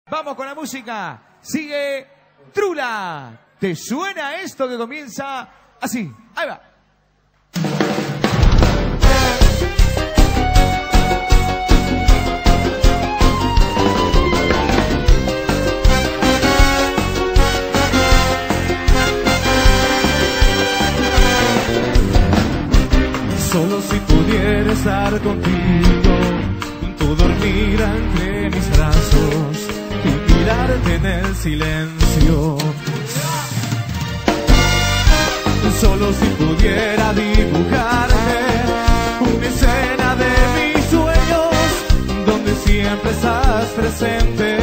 Vamos con la música. Sigue Trula. ¿Te suena esto que comienza así? Ahí va. Solo si pudiera estar contigo, tú dormir entre mis brazos y mirarte en el silencio. Solo si pudiera dibujarte una escena de mis sueños donde siempre estás presente.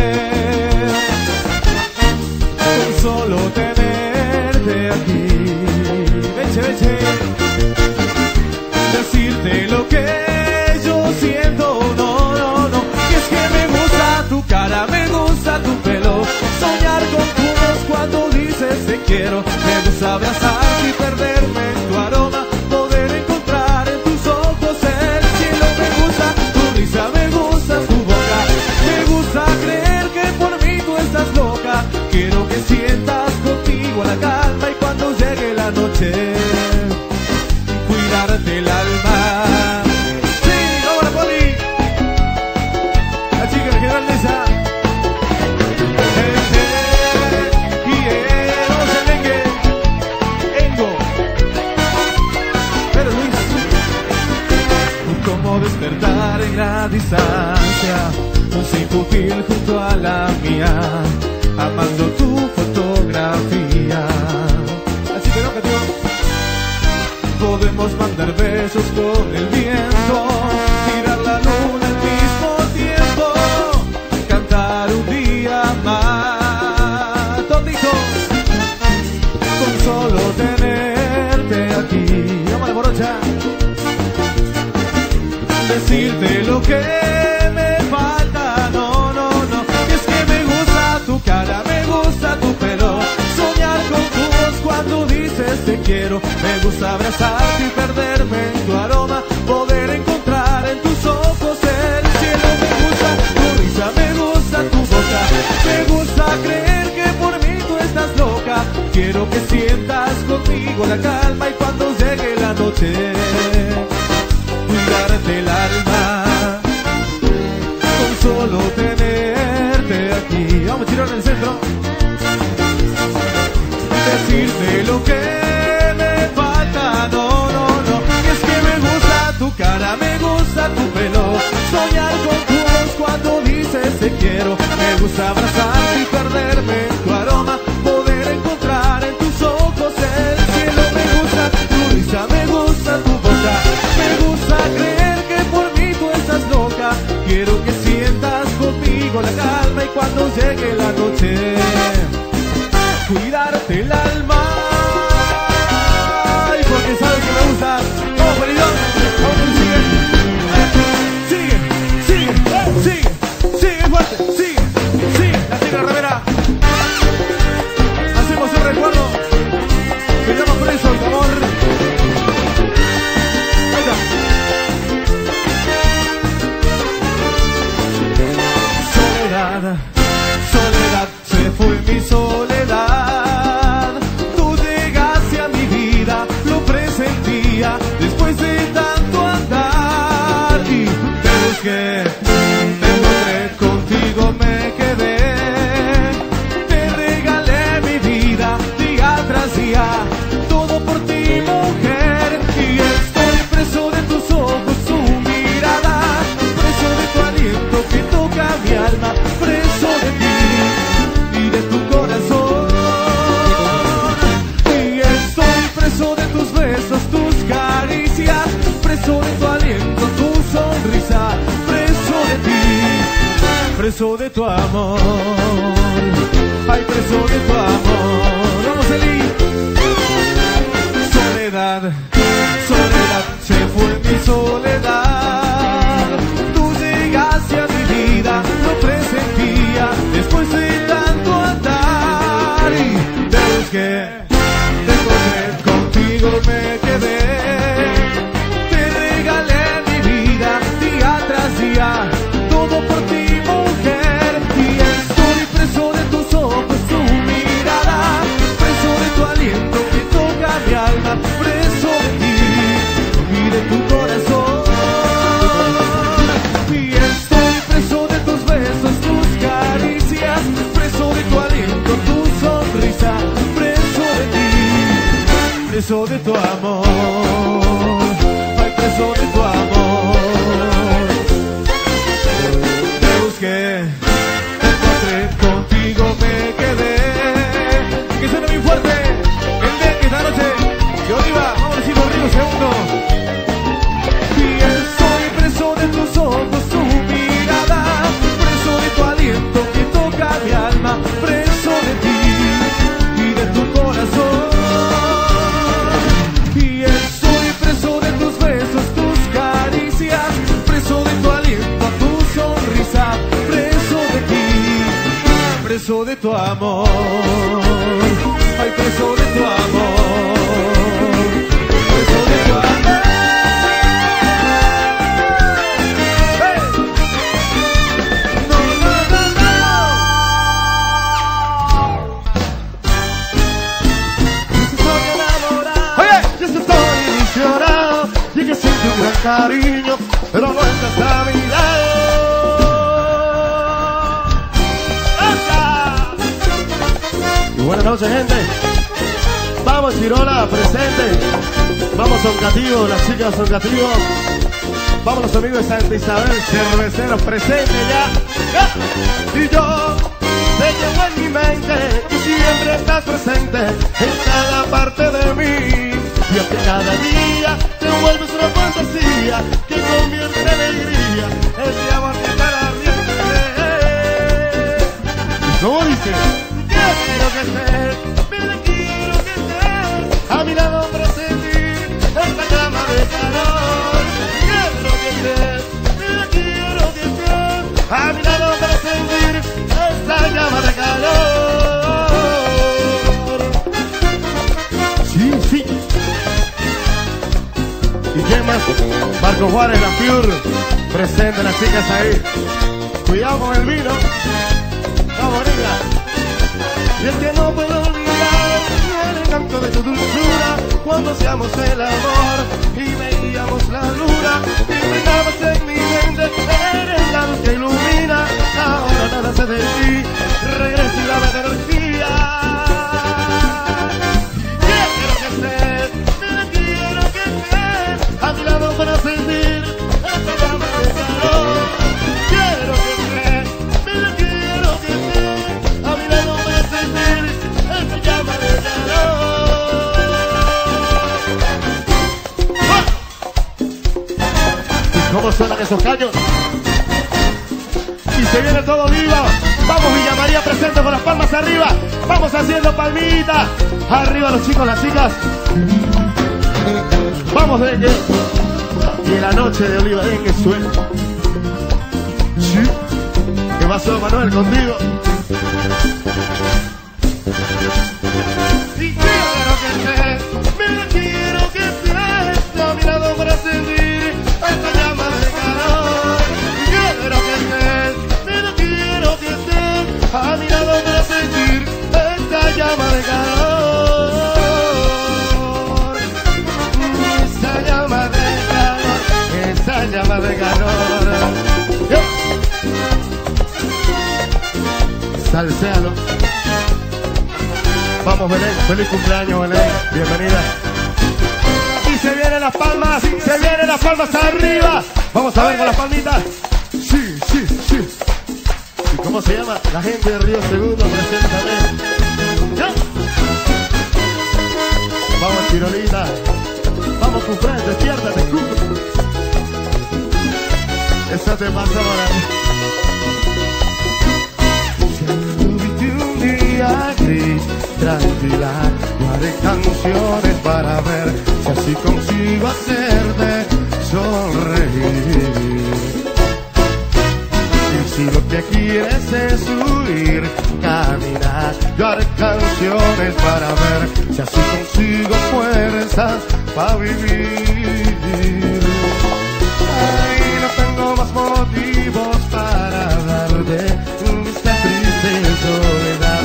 Con solo tenerte aquí, veche, decirte lo que yo siento, no. Y es que me gusta tu cara, me gusta tu pelo, soñar con tu voz cuando dices te quiero. Me gusta abrazarte y perderme en tu aroma, poder encontrar en tus ojos el cielo. Me gusta tu risa, me gusta tu boca, me gusta creer que por mí tú estás loca. Quiero que sientas contigo la calma y cuando llegue la noche cuidarte el alma. Sí, ahora Poli, la chica de Generalesa. Quiero serengue, Engo, pero Luis, como despertar en la distancia, sin tu piel junto a la mía, amando tu fotografía. Así que no, Catio. Podemos mandar besos con el viento, mirar la luna al mismo tiempo, cantar un día más. Todito, con solo tenerte aquí, vamos a la morocha, decirte lo que me falta, no. Y es que me gusta tu cara, me gusta tu pelo, soñar con tu voz cuando dices te quiero. Me gusta abrazarte y perderme en tu aroma, poder encontrar en tus ojos el cielo. Me gusta tu risa, me gusta tu boca, me gusta creer que por mí tú estás loca. Quiero que sientas conmigo la calma y cuando llegue la noche cuidarte el alma. Con solo tenerte aquí, vamos a tirar en el centro, decirte lo que me falta, no. Y es que me gusta tu cara, me gusta tu pelo, soñar con tu voz cuando dices te quiero. Me gusta abrazarte y perderme en tu aroma, poder encontrar en tus ojos el cielo. Me gusta tu risa, me gusta tu boca, me gusta creer que por mí tú estás loca. Quiero que sientas conmigo la calma y cuando llegue la noche cuidarte el alma. Y porque sabes que me gusta. ¡Vamos, Pelidón! ¡Vamos, sigue fuerte! ¡Sigue! La chica remera. Hacemos un recuerdo. Quedamos presos, amor. Ahí está. Soledad, se fue mi soledad. Tú llegaste a mi vida, lo presentía después de tanto andar. Y te busqué, te encontré, contigo me quedé. Te regalé mi vida día tras día, todo por ti, mujer. Y estoy preso de tus ojos, tu mirada, preso de tu aliento que toca mi alma, preso de ti y de tu corazón. Y estoy preso de tus besos, tus caricias, preso de tu aliento, tu sonrisa, preso de ti, preso de tu amor. Ay, preso de tu amor. Vamos, Eli. Soledad, se fue mi soledad. Tú llegaste a mi vida, lo presentía después de tanto andar. Y te busqué, te encontré, contigo me quedé. Te regalé mi vida día tras día, todo por ti, mujer. Y es preso de tu amor, ay, preso de tu amor. Te busqué, te encontré, contigo me quedé. Que suena muy fuerte, el de esta noche. Y Oliva, vamos a decirlo rico segundo. Y soy preso de tus ojos, tu mirada, preso de tu aliento que toca mi alma, preso de ti y de tu corazón. Y soy preso de tus besos, tus caricias, preso de tu aliento, tu sonrisa, preso de ti, preso de tu amor, ay, preso de tu amor, preso de tu amor. Y que siento un gran cariño, pero no estás a mi lado. Y buenas noches, gente. Vamos, Chirola, presente. Vamos, Soncativo, las chicas de Soncativo. Vamos, los amigos de Santa Isabel, cerveceros, presentes ya. Y yo te llevo en mi mente y siempre estás presente en cada parte de mí. Y aunque cada día te vuelves una fantasía que convierte en alegría ese amor que para ardiente. ¿Y cómo dice? Quiero que estés, me quiero que estés a mi lado para sentir esta llama de calor. Quiero que estés, me quiero que estés a mi lado para sentir esta llama de calor. Sí, sí. ¿Y quién más? Marco Juárez, la Pure, presente las chicas ahí. Cuidado con el vino. Vamos, negra. Y es que no puedo olvidar el encanto de tu dulzura cuando hacíamos el amor y veíamos la luna y brillabas en mi mente. Eres la luz que ilumina. Ahora nada sé de ti. Regresa y dame de energía. Quiero que estés, me quiero que estés a mi lado para sentir esta llama de calor. Quiero que estés, me quiero que estés a mi lado para sentir esta llama de calor. ¿Y cómo suenan esos caños? Y se viene todo vivo. Vamos, Villa María, presente con las palmas arriba. Vamos haciendo palmitas. Arriba los chicos, las chicas. Vamos, dengue. Y la noche de Oliva, dengue suena. Sí. ¿Qué pasó, Manuel, contigo? Y quiero que estés, me quiero que estés a mi lado para sentir esta llama de calor. Quiero que estés, me quiero que estés a mi lado para sentir esta llama de calor. Esa llama de calor, esa llama de calor. Salsealo. Vamos, Belén, feliz cumpleaños, Belén, bienvenida. Y se vienen las palmas, se vienen las palmas arriba. Vamos a ver con las palmitas. Sí, sí, sí. ¿Y cómo se llama? La gente de Río Segundo, preséntame. ¿Ya? Vamos, Chirolita. Vamos, cumple, despiértate, cumple. Eso te pasa ahora. Gris, tranquila, no haré canciones para ver si así consigo hacerte sonreír. Y si lo que quieres es huir, caminar, yo haré canciones para ver si así consigo fuerzas para vivir. Ay, no tengo más motivos para darte esta triste soledad.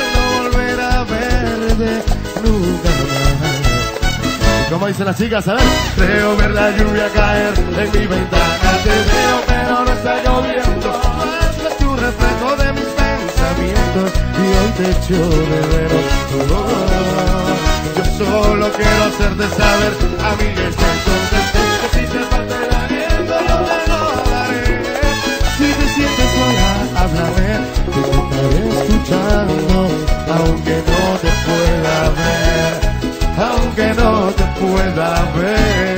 Nunca más. ¿Y cómo dicen las chicas? A ver. Creo ver la lluvia caer en mi ventana. Te veo pero no está lloviendo. Es tu reflejo de mis pensamientos y hoy te echo de menos. Yo solo quiero hacerte saber, amiga, estoy contento, que si te falta el aliento yo te lo daré. Si te sientes sola, háblame, que te estaré escuchando, aunque no te pueda ver, aunque no te pueda ver.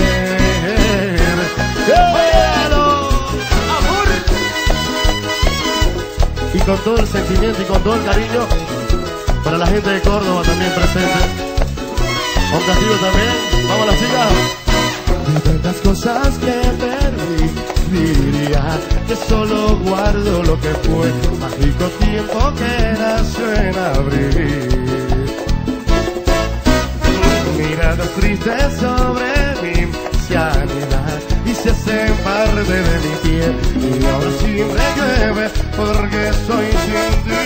Amor. Y con todo el sentimiento y con todo el cariño para la gente de Córdoba también presente. Con Castillo también. Vamos a la siga. De tantas cosas que perdí, diría que solo guardo lo que fue mágico tiempo que nació en abril. Miradas tristes sobre mi ancianidad y se hacen parte de mi piel, y ahora siempre llueve porque soy sin ti.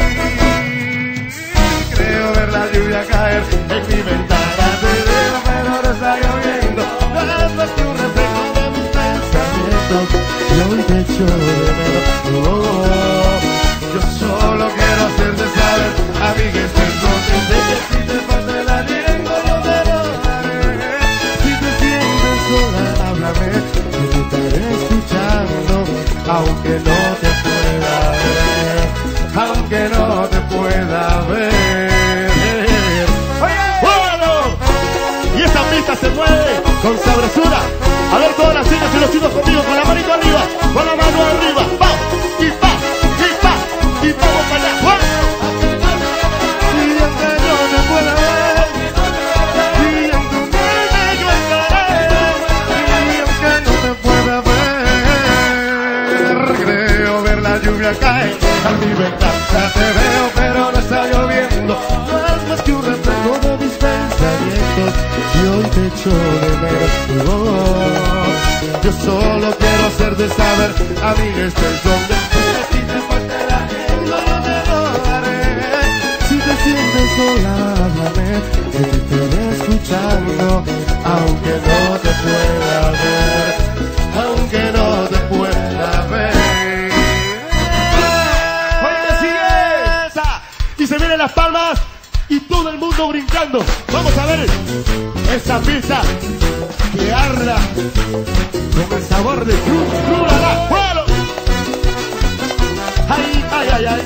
Creo ver la lluvia caer en mi ventana, te veo pero no está lloviendo, no es más que un reflejo de mis pensamientos, y hoy te echo de menos. Yo solo quiero hacerte saber, amiga, estoy contento, que si te falta el aliento yo te lo daré. Si te sientes sola, háblame, que te estaré escuchando, aunque no te pueda ver, aunque no te pueda ver. Y esta pista se mueve con sabrosura. A ver todas las chicas y los chicos conmigo, con la manito arriba, con la mano arriba. ¡Pa! Y pa, y pa, y vamos para allá. ¡Va! Y aunque no te pueda ver, y en tu mente yo estaré, y aunque no te pueda ver, creo ver la lluvia caer a mi ventana, te veo pero no está lloviendo, no es más que un reflejo de mis pensamientos, y hoy te echo de menos. Yo solo quiero hacerte saber, amiga, estoy contento, que si te falta el aliento yo te lo daré. Si te sientes sola, háblame, que te estaré escuchando, aunque no te pueda ver, aunque no te pueda ver. Oye, sigue esa. Y se vienen las palmas y todo el mundo brincando. Vamos a ver esa pista que arda con el sabor de Trulala. ¡Bueno! ¡Ay, ay, ay, ay!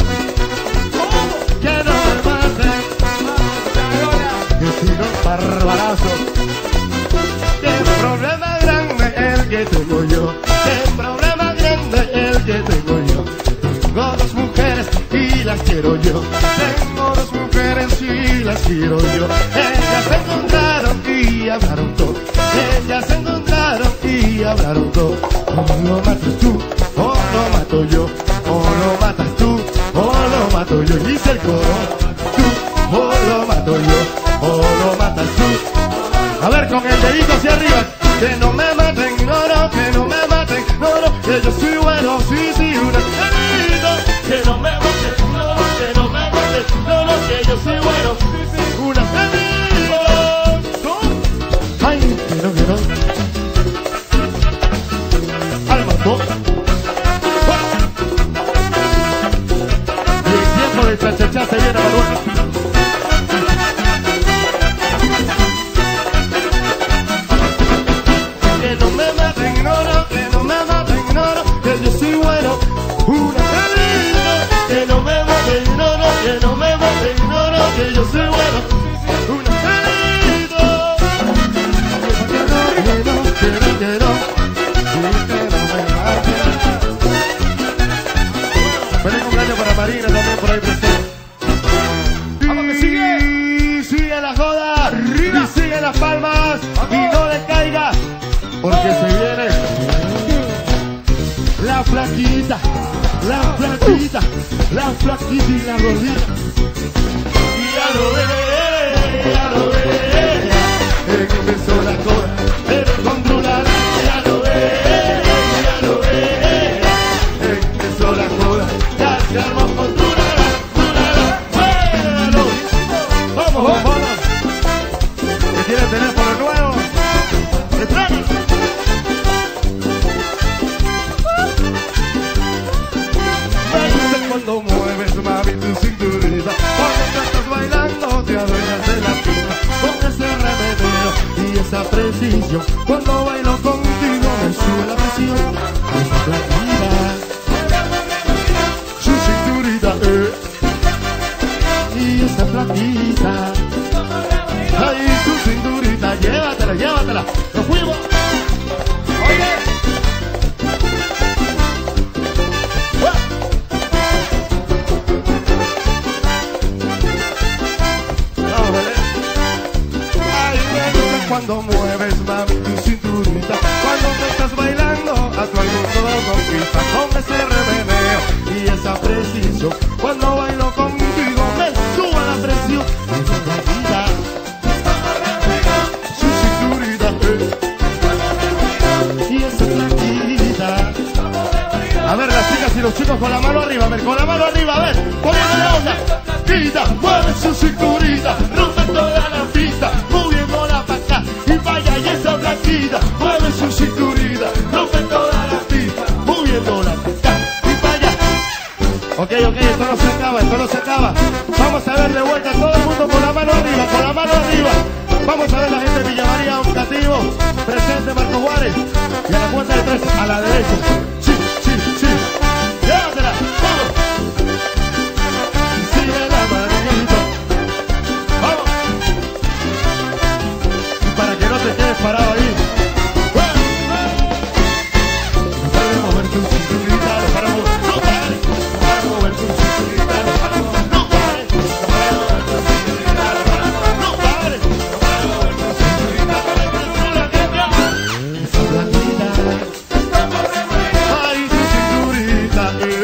Que no me maten, que si no es barbarazo. Qué problema grande el que tengo yo, qué problema grande el que tengo yo. Tengo dos mujeres y las quiero yo, tengo dos mujeres y las quiero yo. Ellas se encontraron y hablaron todo, ellas se encontraron y hablaron todo. O lo matas tú, o lo mato yo, o lo matas tú, o lo mato yo. Dice el coro, tú, o lo mato yo, o lo matas tú. A ver, con el dedito hacia arriba, que no me maten, no, no, que no me maten, no, no, que yo soy bueno, sí, sí, una dedito, que no me maten, no, no, que no me maten, no, no, que yo soy bueno, sí, sí, una dedito. Ay, que no, al mató. Y el tiempo de chachachá se viene a la nueva. Que no me maten, no, no, que no me maten, no, no, que yo soy bueno, una salida. Que no me maten, no, no, que no me maten, no, no, que yo soy bueno, una salida. Que no, que no, que no, que no me maten. Feliz cumpleaños para Marina también por ahí presente. Vamos que sigue. Sigue la joda, y sigue las palmas, y no le caiga, porque se viene la flaquita, la flaquita, la flaquita y la gordita. Y ya lo ve, empezó la cosa, pero controlar, ya lo ve, empezó la cosa, ya se armó con Trulala, bueno, vamos, vamos, que tiene teléfono nuevo, se trae. Cuando mueves, mami, tu cinturita, cuando estás bailando, te adueñas de la pista. precisión. Cuando bailo contigo me sube la presión. Esa flaquita, su cinturita, y esa flaquita, ay, su cinturita, llévatela, llévatela. Nos fuimos. Oye. Cuando mueves mami tu cinturita, cuando te estás bailando a tu almuerzo conquista con ese remeneo y esa precisión. Cuando bailo contigo me sube la presión. Esa flaquita, su cinturita, y esa flaquita. A ver las chicas y los chicos con la mano arriba, a ver, con la mano arriba, a ver, poniendo la onda. Quita, mueve su cinturita, rompe toda la pista, moviéndola para acá y vaya, y esa flaquita, mueve su cinturita, rompe toda la pista, moviéndola para acá y vaya. Ok, esto no se acaba, esto no se acaba. Vamos a ver de vuelta todo el mundo con la mano arriba, con la mano arriba. Vamos a ver la gente de Villa María, Educativo, presente Marco Juárez. Y a la cuenta de 3, a la derecha. Sí, sí, sí. Llévatela, vamos. Sigue la manito. Vamos. Y para que no te quedes parado ahí. No puedes mover tu cinturita, no para mover. No pares. No para mover tu cinturita, no para mover. No pares. No para mover tu cinturita, no para mover. No pares. No para mover tu cinturita, para que no la quebra. Esa flaquita. Ay, tu cinturita.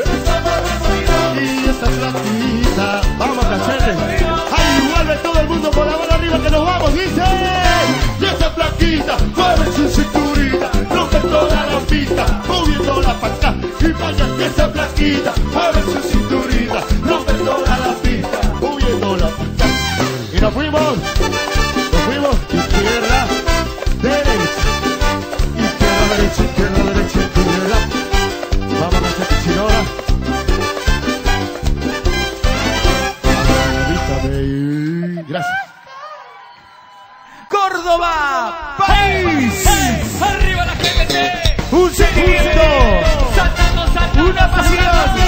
Y esa flaquita. Vamos a hacerle. Ay, vuelve todo el mundo con la mano arriba que nos vamos, dice. Y esa flaquita, mueve su cinturita, rompe toda la pista, moviéndola para acá. Y vaya que esa flaquita, mueve su cinturita, rompe toda la pista, moviéndola para acá. Y nos fuimos, izquierda, derecha, izquierda, derecha, izquierda, derecha, izquierda. Vamos a hacer pichinola. Gracias. Córdoba, país. ¡Arriba la gente! Un sentimiento, una pasión.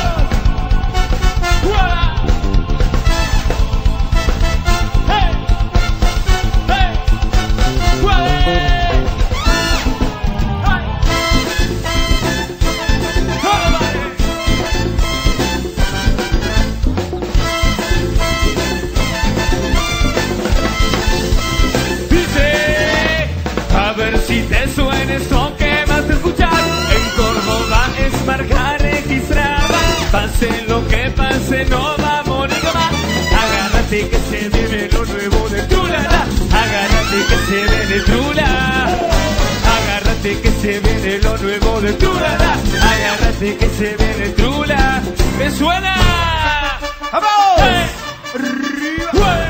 A ver si te suena esto que vas a escuchar. En Córdoba es marca registrada. Pase lo que pase, no va a morir más. Agárrate que se viene lo nuevo de Trulala. Agárrate que se viene Trula. Agárrate que se viene lo nuevo de Trulala. Agárrate que se viene Trula. ¿Me suena? ¡Vamos! ¡Arriba!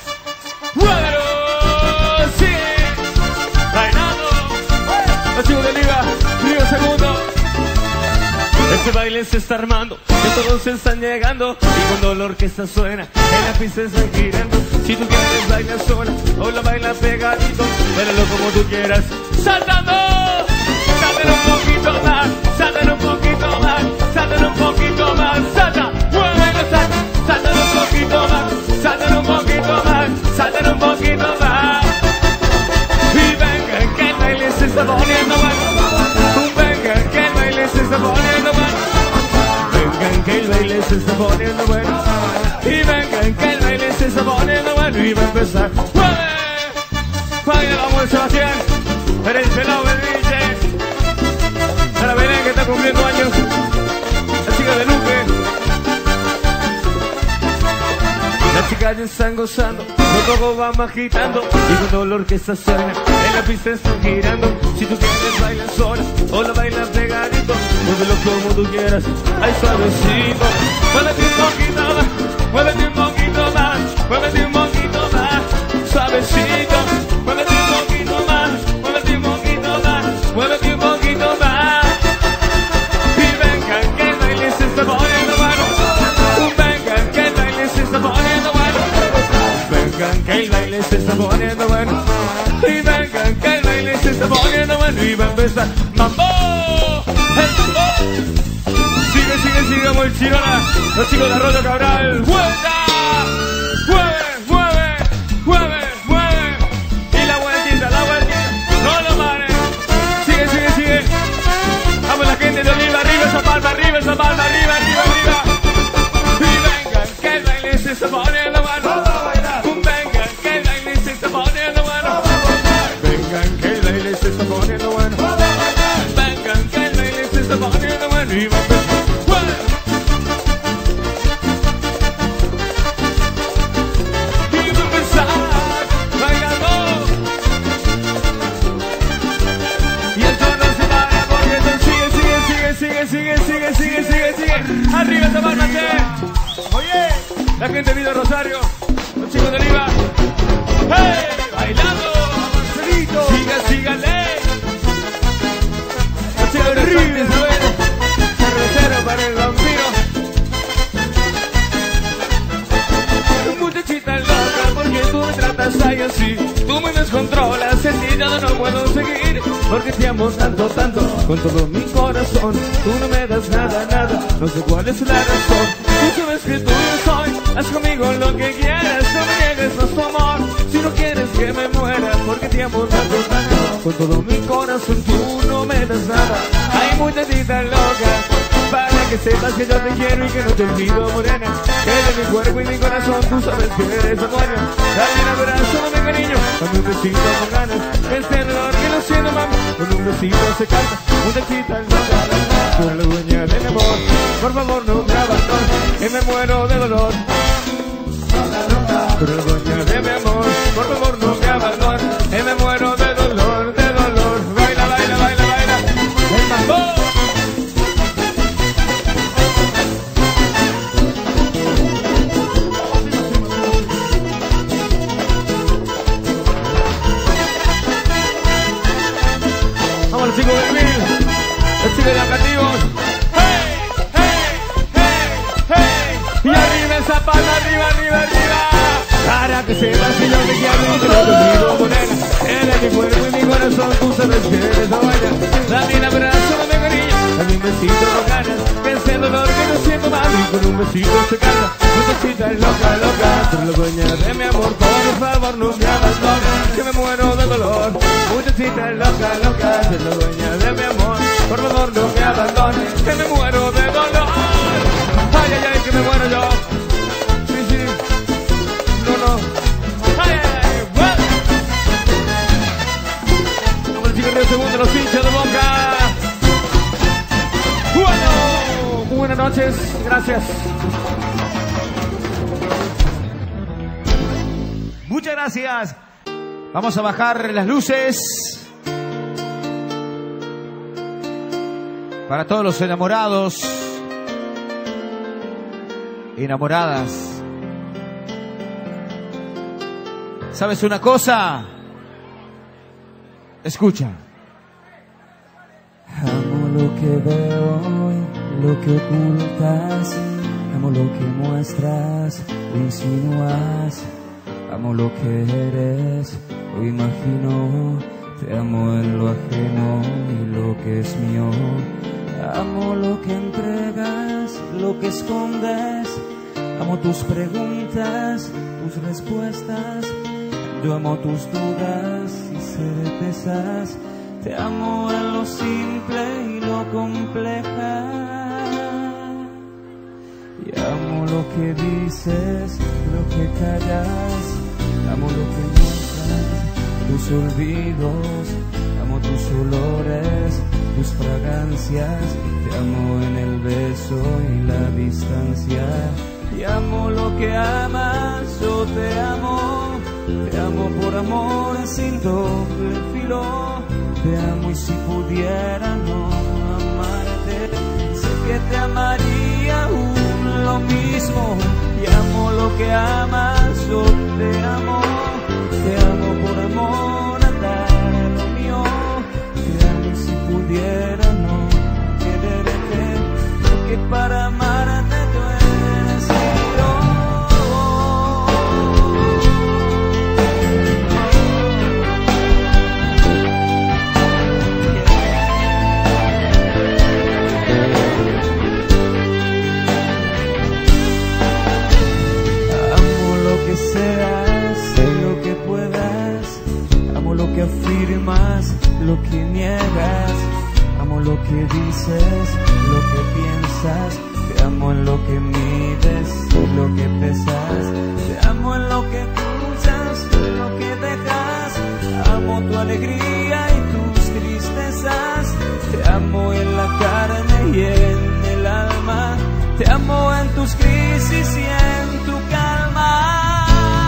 Los chicos de Liga, Río Segundo. Este baile se está armando, que todos se están llegando. Y cuando la orquesta suena, en la pista están girando. Si tú quieres bailar sola, o la baila pegadito, bailalo como tú quieras, saltando. Sáltalo un poquito más, sáltalo un poquito más, sáltalo un poquito más, salta, muévelo, salta, sáltalo un poquito más, sáltalo un poquito más, sáltalo un poquito más. Y venga que el baile se está poniendo bueno. Venga que el baile se está poniendo bueno. Venga que el baile se está poniendo bueno. Y venga que el baile se está poniendo bueno. Y va a empezar. ¡Mueve! Baila, vamos, Sebastián. Eres el pelado del DJ. A la Belén que está cumpliendo años. La chica de Luque. Las chicas ya están gozando, los todos van agitando. Y cuando la orquesta suena, en la pista están girando. Si tú quieres bailar sola, o la bailas pegadito, muévelo como tú quieras, ay suavecito. Muévete un poquito más, muévete un poquito más, muévete un poquito más, suavecito. Muévete un poquito más, muévete un poquito más, muévete un poquito más. Y venga que el baile se está poniendo bueno. Venga que el baile se está poniendo bueno. Vengan que el baile se está poniendo bueno. Y vengan que el baile y va a empezar. ¡Mambo! ¡El mambo! Sigue, muy chirona. Los chicos de Arroyo Cabral. ¡Vuelta! ¡Mueve! Y la vueltita. No lo mares. Sigue. Vamos la gente de Oliva, arriba esa palma, arriba. Y vengan, que el baile se está poniendo bueno. Vengan, que el baile se está poniendo bueno. Vengan, que el baile se está poniendo bueno. Vengan, que el baile se está poniendo bueno. Y va a empezar. Sigue. Arriba esa palma, Oye, la gente de Rosario, los chicos de Oliva. ¡Hey! Bailando. Marcelito. Sígale. Los chicos de Río, cervecero para el vampiro. Muchachita loca, porque tú me tratas ahí así. Tú me descontrolas, en ti ya no puedo seguir. Porque te amo tanto, con todo mi corazón. Tú no me das nada, no sé cuál es la razón. Tú sabes que tuyo soy, haz conmigo lo que quieras. No me niegues más tu amor, si no quieres que me muera. Porque te amo tanto, con todo mi corazón. Tú no me das nada, ay muchachita loca. Para que sepas que yo te quiero y que no te olvido, morena. Eres mi cuerpo y mi corazón, tú sabes que eres la dueña. Dame un abrazo, dame cariño, dame un besito con ganas. Este dolor que no siento, mami, con un besito se calma. Muchachita loca, tú eres la dueña de mi amor. Por favor no me abandones, que me muero de dolor. Tú eres la dueña de mi amor. Por favor no me abandones, que me muero de dolor. Baila. El mambo. Vamos los chicos del Mil, los chicos de Acativos. ¡Hey! Y arriba esa palma, arriba. Para que sepas que yo te quiero y que no te olvido, morena. Eres mi cuerpo y mi corazón, tú sabes que eres la buena. Dame un abrazo, dame cariño, dame un besito con ganas. Que ese dolor que no siento, mami, con un besito se calma. Muchachita loca, tú eres la dueña de mi amor. Por favor no me abandones, que me muero de dolor. Muchachita loca, tú eres la dueña de mi amor. Por favor no me abandones, que me muero de dolor. Ay, que me muero yo. Sí. No. Ay, bueno. Como el chico Río Segundo, los hinchas de Boca. Bueno, buenas noches, gracias. Muchas gracias. Vamos a bajar las luces. Para todos los enamorados, enamoradas. ¿Sabes una cosa? Escucha. Amo lo que veo, lo que ocultas. Amo lo que muestras o insinúas. Amo lo que eres o imagino. Te amo en lo ajeno y lo que es mío. Amo lo que entregas, lo que escondes. Amo tus preguntas, tus respuestas. Yo amo tus dudas y certezas. Te amo en lo simple y lo compleja. Y amo lo que dices, lo que callas. Amo lo que muestras, tus olvidos. Amo tus olores, tus fragancias. Te amo en el beso y la distancia. Y amo lo que amas, yo te amo. Te amo por amor sin doble filo. Te amo y si pudiera no amarte, sé que te amaría aún lo mismo. Y amo lo que amas, yo te amo. Te amo por amor a dar lo mío. Te amo y si pudiera no quererte, porque para amarte tú eres mío. que dices, lo que piensas. Te amo en lo que mides y lo que pesas. Te amo en lo que cruzas y lo que dejas. Amo tu alegría y tus tristezas. Te amo en la carne y en el alma. Te amo en tus crisis y en tu calma.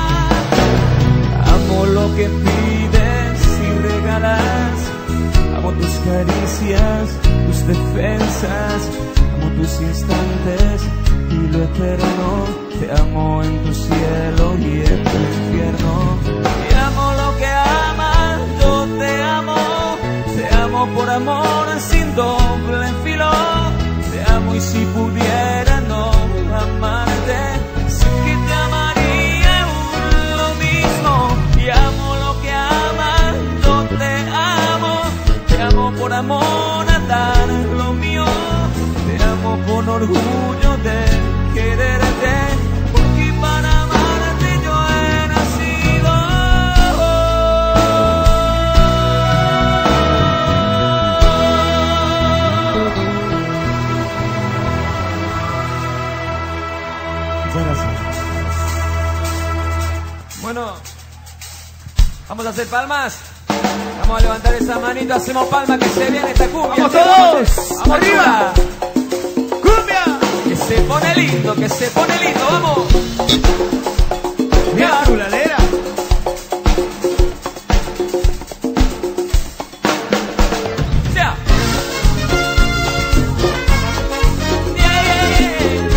Amo lo que pides y regalas. Amo tus caricias, tus defensas. Amo tus instantes y lo eterno. Te amo en tu cielo y en tu infierno. Y amo lo que amas, yo te amo. Te amo por amor sin doble filo. Te amo y si pudiera no amarte, sé que te amaría aún lo mismo. Y amo lo que amas, yo te amo. Te amo por amor a dar lo mío. Te amo con orgullo de quererte, porque para amarte yo he nacido. Muchas gracias. Bueno, vamos a hacer palmas. Vamos a levantar esa manito, hacemos palmas, que se viene esta cumbia. ¡Vamos todos! ¡Vamos arriba! ¡Cumbia! Que se pone lindo, que se pone lindo, vamos. ¡Mira, chuladera! Ya. Yeah.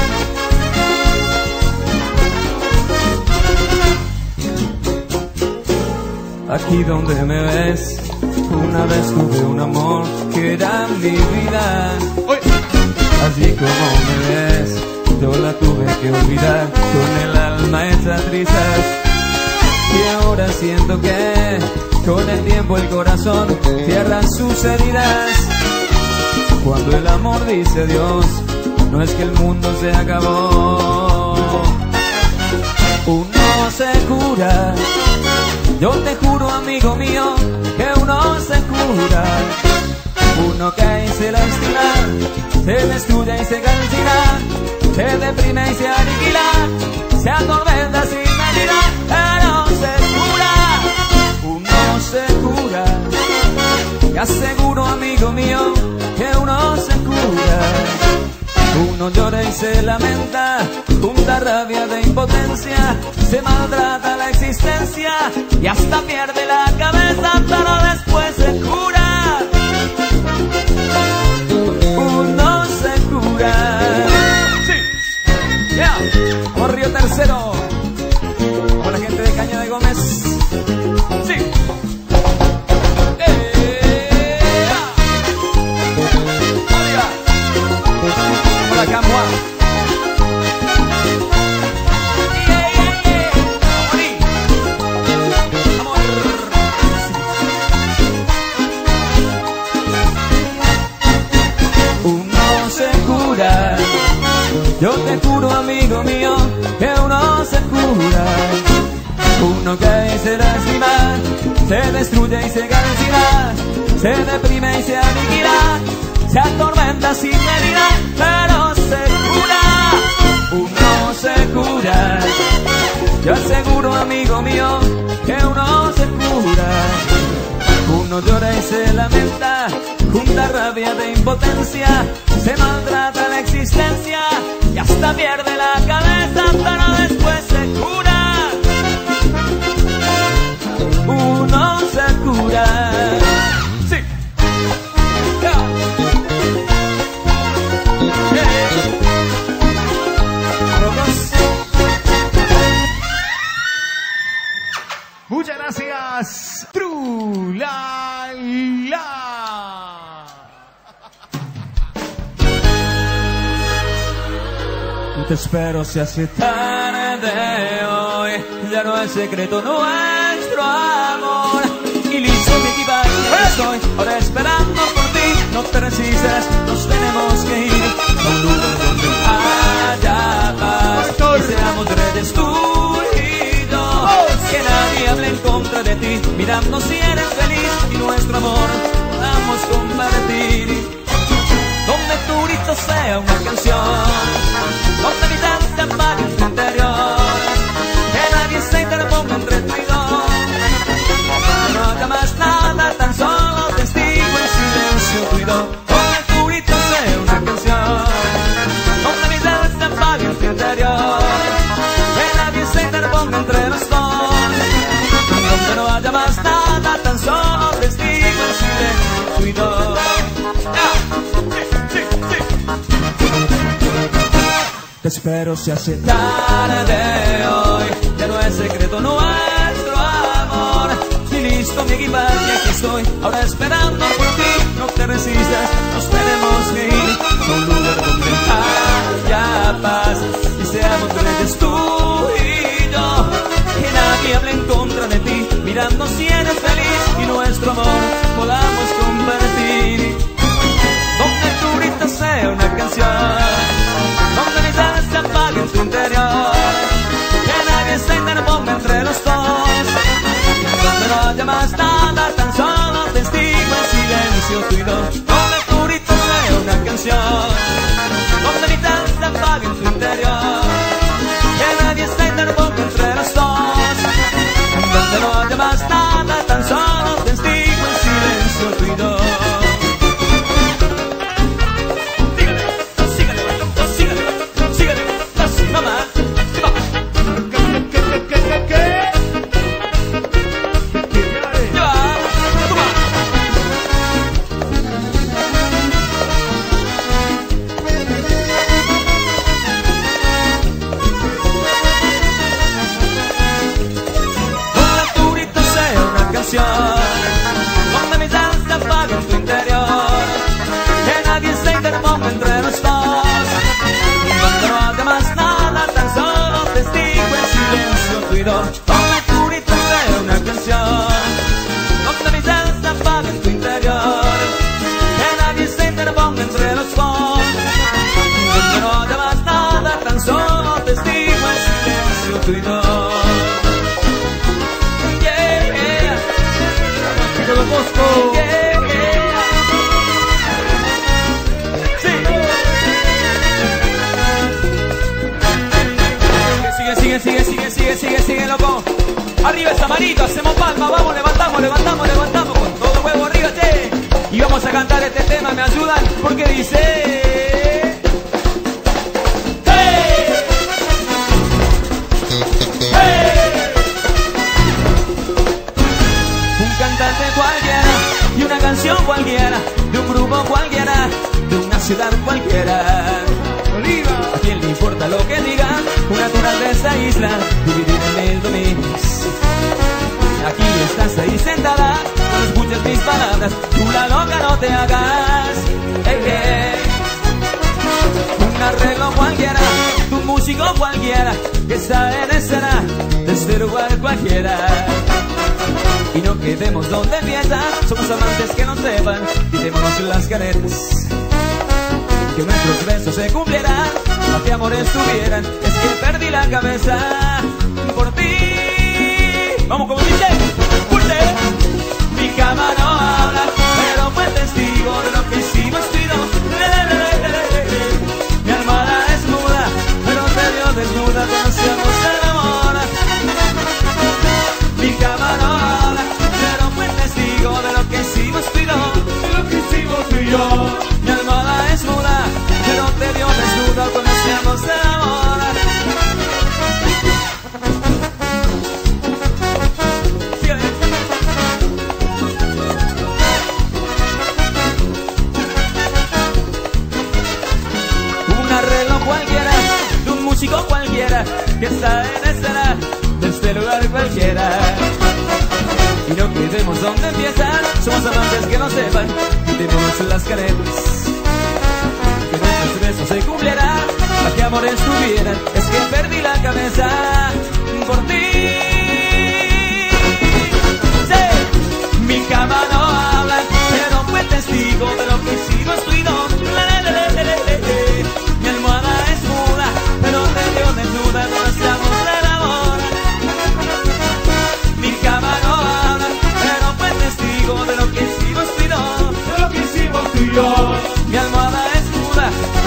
Aquí donde me ves, una vez tuve un amor que era mi vida. ¡Oye! Así como me ves, yo la tuve que olvidar, con el alma hecha trizas. Y ahora siento que con el tiempo el corazón cierra sus heridas. Cuando el amor dice Dios, no es que el mundo se acabó. Uno se cura, yo te juro amigo mío, que uno se cura. Uno cae y se lastima, se destruye y se calcina, se deprime y se aniquila, se atormenta sin medida, pero se cura. Uno se cura, te aseguro amigo mío, que uno se cura. Uno llora y se lamenta, junta rabia de impotencia, se maltrata la existencia y hasta pierde la cabeza, pero después se cura. Uno se cura. Sí, ya, yeah. Río Tercero, con la gente de Caña de Gómez. Sí. Hola, Camua. Uno se cura, yo te juro amigo mío, que uno se cura. Uno cae y se lastima, se destruye y se calcina, se deprime y se aniquila, se atormenta sin medida, pero se cura. Uno se cura, yo aseguro amigo mío, que uno se cura. Uno llora y se lamenta, junta rabia de impotencia, se maltrata la existencia y hasta pierde la cabeza, pero después se cura. Uno se cura. Sí. Yeah. Muchas gracias, Trulala. Te espero si hace tarde hoy, ya no es secreto nuestro amor. Y listo mi equipaje, estoy ahora esperando por ti. No te resistas, nos tenemos que ir a un lugar donde haya paz y seamos reyes tú y yo. Que nadie hable en contra de ti, mirando si eres feliz y nuestro amor podamos compartir. turito sea una canción donde mi danza apague en tu interior, que nadie se interponga entre tú y yo. No haga más nada, tan solo testigo en silencio tú y yo. Donde el turito sea una canción donde mi danza apague en tu interior, que nadie se interponga entre los dos. Donde no haya más nada, tan solo testigo en silencio tú y yo. Te espero si hace tarde hoy, ya no es secreto nuestro amor. Estoy listo, mi equipaje, aquí estoy, ahora esperando por ti. No te resistas, nos tenemos que ir a un lugar donde haya paz y seamos felices tú y yo. Que nadie hable en contra de ti, mirando si eres feliz y nuestro amor podamos compartir. Donde tu grito sea una canción, donde mi sangre se apague en tu interior, que nadie se interponga entre los dos. Donde no haya más nada, tan solo testigo en silencio tú y yo. Donde tu grito sea una canción, donde mi sangre se apague en tu interior, que nadie se interponga entre los dos. Donde no haya más nada, tan solo testigo en silencio tú y yo. Donde mi danza apague en tu interior, que nadie se interponga entre los dos. Donde no haya más nada, tan solo testigo en silencio tú y yo. Donde tu grito sea una canción, donde mi danza apague en tu interior, que nadie se interponga entre los dos. Donde no haya más nada, tan solo testigo en silencio tú y yo. Bosco. Yeah, yeah. Sí. Sigue, loco. Arriba esa manito, hacemos palma, vamos, levantamos con todo el huevo arriba, che. Y vamos a cantar este tema, ¿me ayudan? Porque dice... ¡Hey! ¡Hey! Un cantante cualquiera y una canción cualquiera, de un grupo cualquiera, de una ciudad cualquiera. ¿A quién le importa lo que digan? Un natural de esta isla, dividida en 1000 dominios. Aquí estás ahí sentada, no escuchas mis palabras, tú la loca no te hagas. Hey, hey. Un arreglo cualquiera, de un músico cualquiera, que está en escena, de este lugar cualquiera. Y no quedemos donde empieza, somos amantes que no sepan, quitémonos las caretas. Que nuestros besos se cumplieran, a qué amores tuvieran, es que perdí la cabeza por ti. Vamos como dice, fuerte. Mi cama no habla, pero fue testigo de lo que hicimos tú y yo. Mi almohada es muda, pero te vio desnuda cuando hacíamos el amor. Mi cama no habla, pero fue testigo de lo que hicimos tú y yo. De lo que hicimos tú y yo. Mi almohada es muda, pero te vio desnuda cuando hacíamos el amor. Un arreglo cualquiera, de un músico cualquiera, que está en escena, de este lugar cualquiera. Y no quedemos donde empiezan, somos amantes que no sepan, quitémonos las caretas. Que nuestros besos se cumplieran, a qué amores tuvieran, es que perdí la cabeza por ti. Sí. Mi cama no habla, pero fue testigo de lo que hicimos tú y yo. Mi almohada es muda, pero te vio desnuda cuando hacíamos el amor. Mi cama no habla, pero fue testigo de lo que hicimos tú y yo. De lo que hicimos tú y yo. Mi almohada es muda,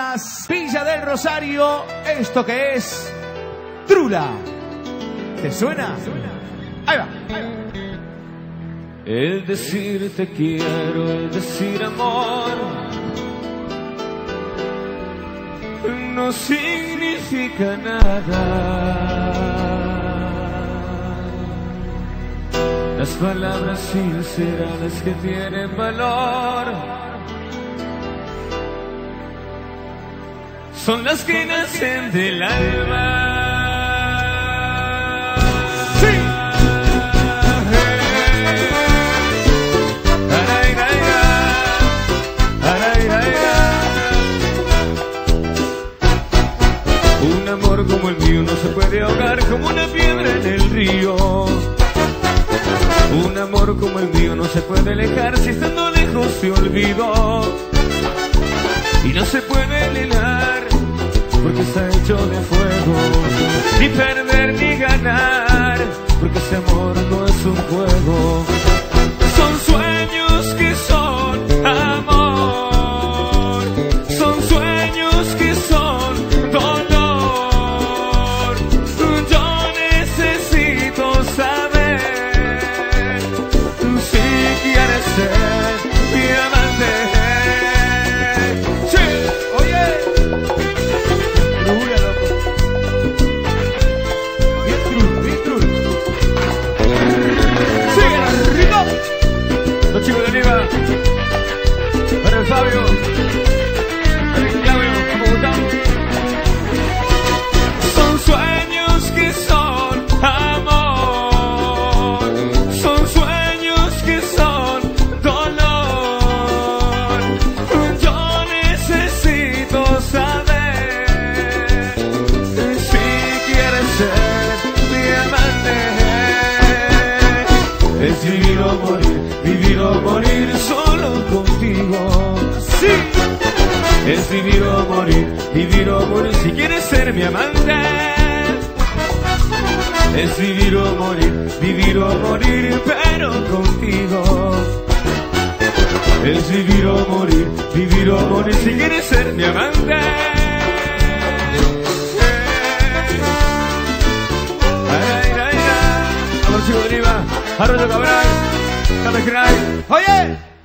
Palmeras, Villa del Rosario, esto que es Trula. ¿Te suena? Ahí va. El decir te quiero, el decir amor, no significa nada. Las palabras sinceras que tienen valor son las que nacen del alma. Un amor como el mío no se puede ahogar como una piedra en el río. Un amor como el mío no se puede alejar si estando lejos se olvidó. Y no se puede helar porque está hecho de fuego. Ni perder ni ganar porque ese amor no es un juego. Son sueños que son amor. Son sueños que son dolor. Yo necesito saber si quieres ser mi amante. Sí, oye. Trula, loco. Bien trula, bien trula. Sigue rico. Los chicos de Oliva, para el Fabio, para el Claudio, ¿cómo gustamos? Son sueños que son amor. Son sueños que son dolor. Yo necesito saber si quieres ser mi amante. Es vivir o morir solo contigo. Sí. Es vivir o morir si quieres ser mi amante. Es vivir o morir, pero contigo. Es vivir o morir si quieres ser mi amante. Amor chico de Oliva, Arroyo Cabral, Cray. Oye.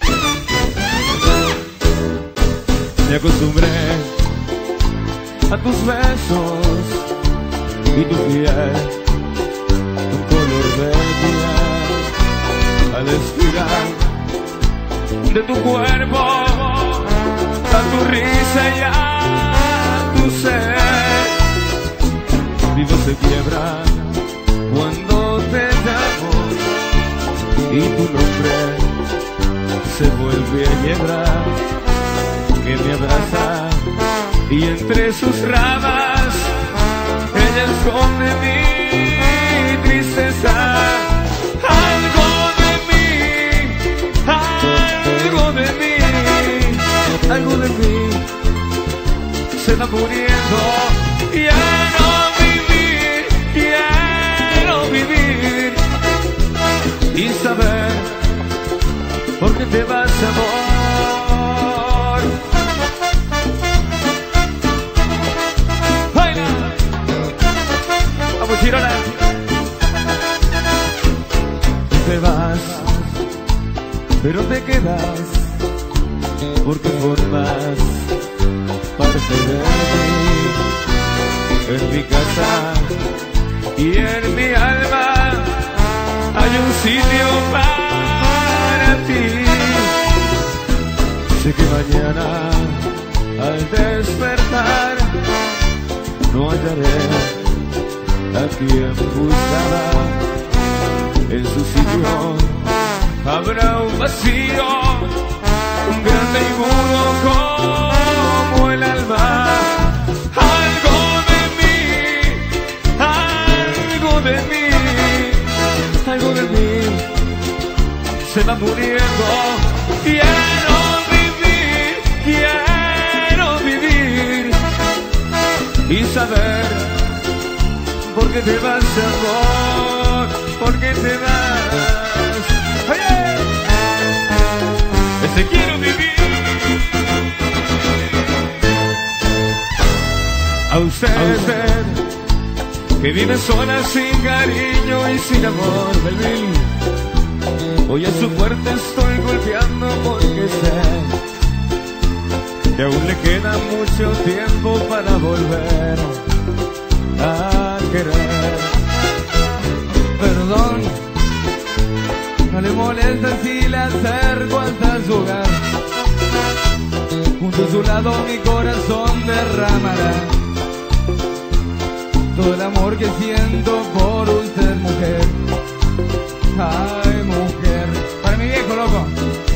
Me acostumbré a tus besos y tu piel, tu color de piel, al espiral de tu cuerpo, a tu risa y a tu ser. Vivo se quiebra cuando te llamo y tu nombre se vuelve a llevar. Que me abraza y entre sus ramas ella esconde mi tristeza. Algo de mí, se va muriendo. Quiero vivir y saber por qué te vas, amor. Girona. Te vas, pero te quedas, porque formas parte de mí. En mi casa y en mi alma hay un sitio para ti. Sé que mañana al despertar no hallaré a quien buscaba. En su sitio habrá un vacío, un grande y mudo como el alma. Algo de mí, se va muriendo. Quiero vivir y saber por qué te vas, amor, por qué te vas. Oye, quiero vivir. vive sola sin cariño y sin amor, baby. Hoy a su puerta estoy golpeando porque sé que aún le queda mucho tiempo para volver a querer. Perdón, no le molesta si le acerco hasta su hogar. Junto a su lado mi corazón derramará todo el amor que siento por usted, mujer. Ay, mujer. Para mi viejo, loco.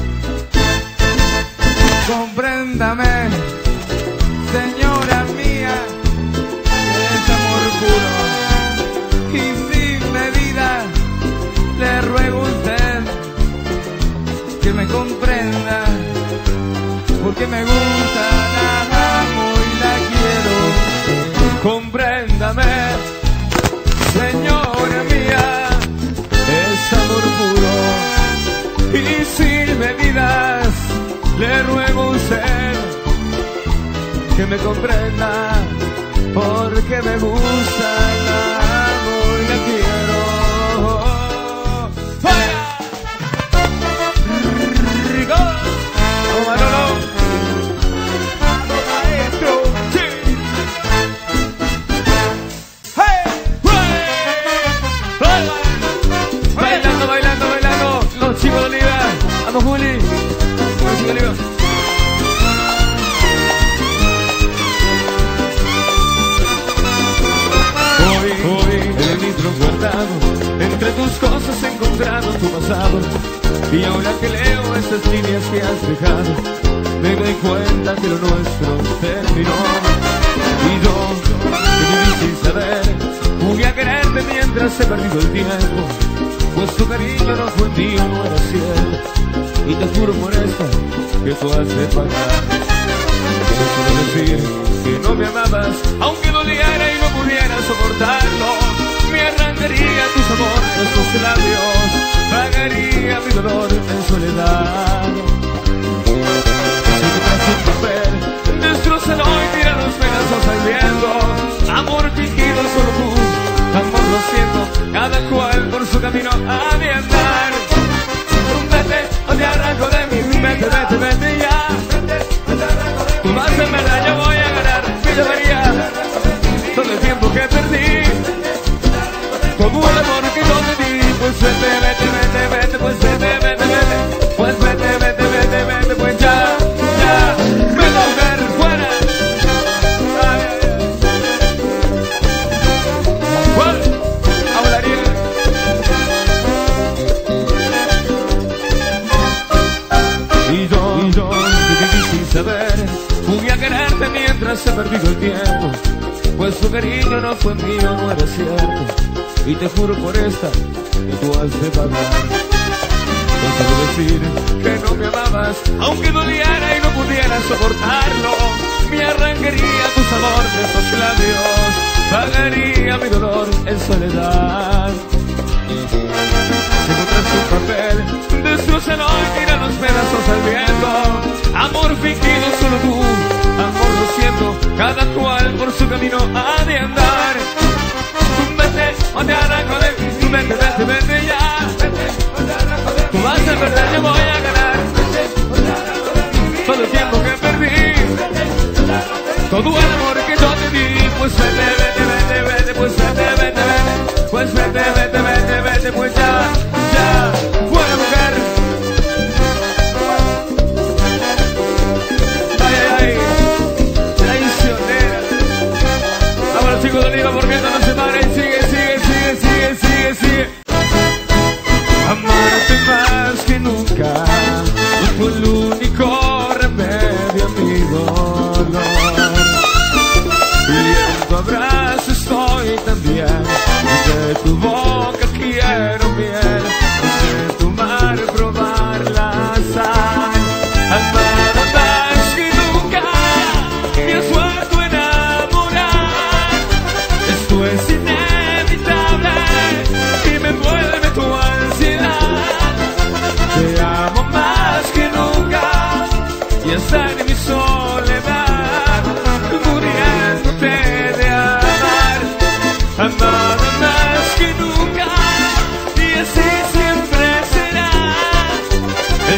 Compréndame, señora mía, es amor puro y sin medida. Le ruego a usted que me comprenda, porque me gusta, la amo y la quiero. Compréndame, señora mía, es amor puro y sin medidas. Le ruego a usted que me comprenda, porque me gusta, la amo y la quiero. ¡Fuera! ¡Rico! ¡Oh, Manolo! ¡Vamos, maestro! ¡Sí! ¡Hey! ¡Hey! Bailando, bailando, bailando. Los chicos de Oliva. Vamos, Juli. Los chicos de Oliva. Hoy, en el litro guardado, entre tus cosas he encontrado tu pasado. Y ahora que leo estas líneas que has dejado, me doy cuenta que lo nuestro terminó. Y yo, que viví sin saber, jugué a quererte mientras he perdido el tiempo, pues tu cariño no fue mío, no era cierto. Y te juro por esta que tú has de pagar. Quiero solo decir que no me amabas, aunque doliera y no pudiera soportarlo. Me arrancaría tu sabor de esos labios, pagaría mi dolor en soledad. Si te traes un papel, destrozalo y tira los pedazos al viento. Amor fingido solo tú, amor lo siento, cada cual por su camino ha de andar. Vete o te arranco de mí, vete, vete, vete ya. Tú vas en verdad, yo voy a ganar, que yo daría todo el tiempo que perdí, todo el amor que yo te di. Pues vete, vete, vete, vete, pues vete, vete, vete, pues vete, vete, vete, vete, pues ya, ya, me mujer, fuera. Hablaría. Y yo, que viví sin saber, jugué a quererte mientras he perdido el tiempo, pues tu cariño no fue mío, no era cierto. Y te juro por esta que tú has de pagar. No solo decir que no me amabas, aunque doliera y no pudiera soportarlo. Me arrancaría tu sabor de esos labios, pagaría mi dolor en soledad. Si encuentras un papel, destrúzalo y tira los pedazos al viento. Amor fingido solo tú, amor lo siento, cada cual por su camino ha de andar. Vete o te arranco de mí, vete, vete, vete ya. Tú vas a perder, yo voy a ganar. Todo el tiempo que perdí, todo el amor que yo te di. Pues vete, vete, vete, vete, pues vete, vete, vete, pues vete, vete, vete, vete, pues ya, ya, fuera mujer. Ay, ay, ay, traicionera. Vamos los chicos de Oliva, porque esto no se para y sigue, sigue, sigue, sigue, sigue, sigue.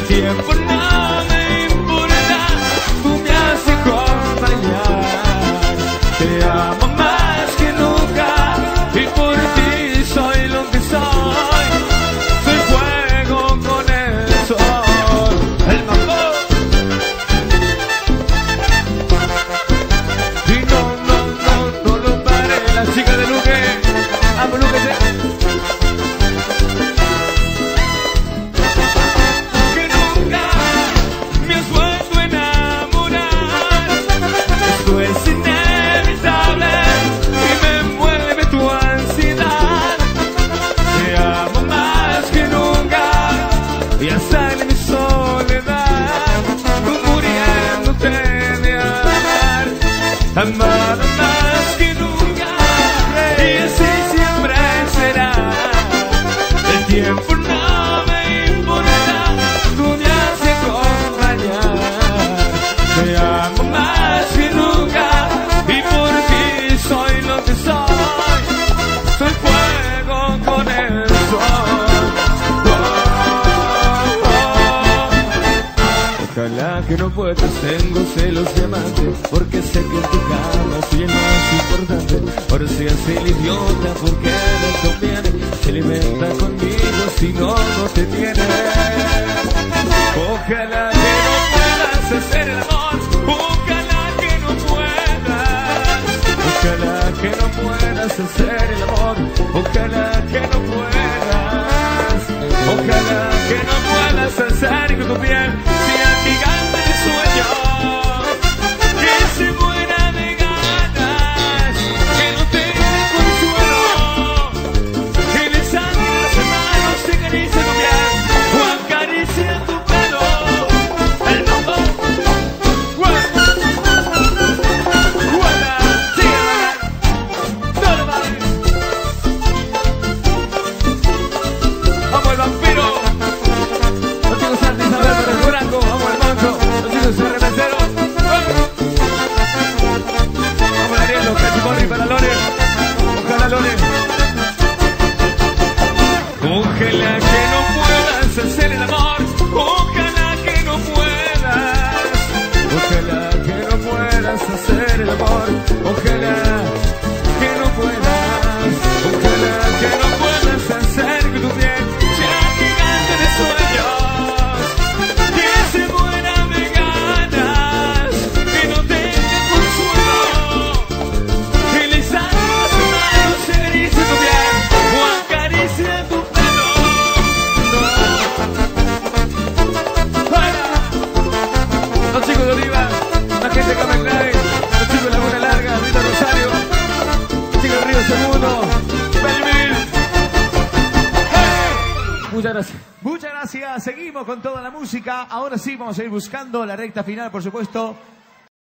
El tiempo no me importa, tú me has de acompañar. Te amo más que nunca y por ti soy lo que soy. Soy fuego con el sol. El mambo. Y no lo pare. La chica de Luque. Amo Luque. Que nunca me has vuelto a enamorar. Esto es inevitable y me mueve tu ansiedad. Te amo más que nunca y hasta en mi soledad, tú muriéndote de amar. Amada más que nunca y así siempre será. El tiempo no me importa, tú me has de acompañar. Te amo más que nunca y por ti soy lo que soy. Soy fuego con el sol. Ojalá que no puedas, tengo celos de amante, porque sé que en tu cama soy el más importante. Ahora seas el idiota porque no conviene, se alimenta conmigo si no te tiene. Ojalá que no puedas hacer el amor, ojalá que no puedas. Ojalá que no puedas hacer el amor, ojalá que no puedas. Ojalá que no puedas hacer que tu piel sea gigante de sueño, que se muera de ganas, que no tenga consuelo, que le sangre las manos, te acaricie tu piel o acaricie tu pelo. El mambo, guarda, sigue, no lo vale. Vamos el vampiro. Los chicos Santi, Isabel, Pérez Franco, vamos el Moncho, los chicos RB0. Vamos Ariel, los Cachimorri para Lore. Ojalá Lore. Ojalá que no puedas hacer el amor, ojalá que no puedas. Ojalá que no puedas hacer el amor, ojalá que no puedas. Ojalá que no puedas hacer que tu piel sea gigante de sueños, que se muera de ganas, que no tenga consuelo, que le sangre las manos, se acaricie tu piel o acaricie tu pelo. ¡Para! Los chicos de Oliva, la gente de Camaclay, los chicos de Laguna Larga, Rita Rosario, los chicos de Río Segundo, Belmil. ¡Hey! Muchas gracias. Muchas gracias. Seguimos con toda la música. Ahora sí vamos a ir buscando la recta final, por supuesto.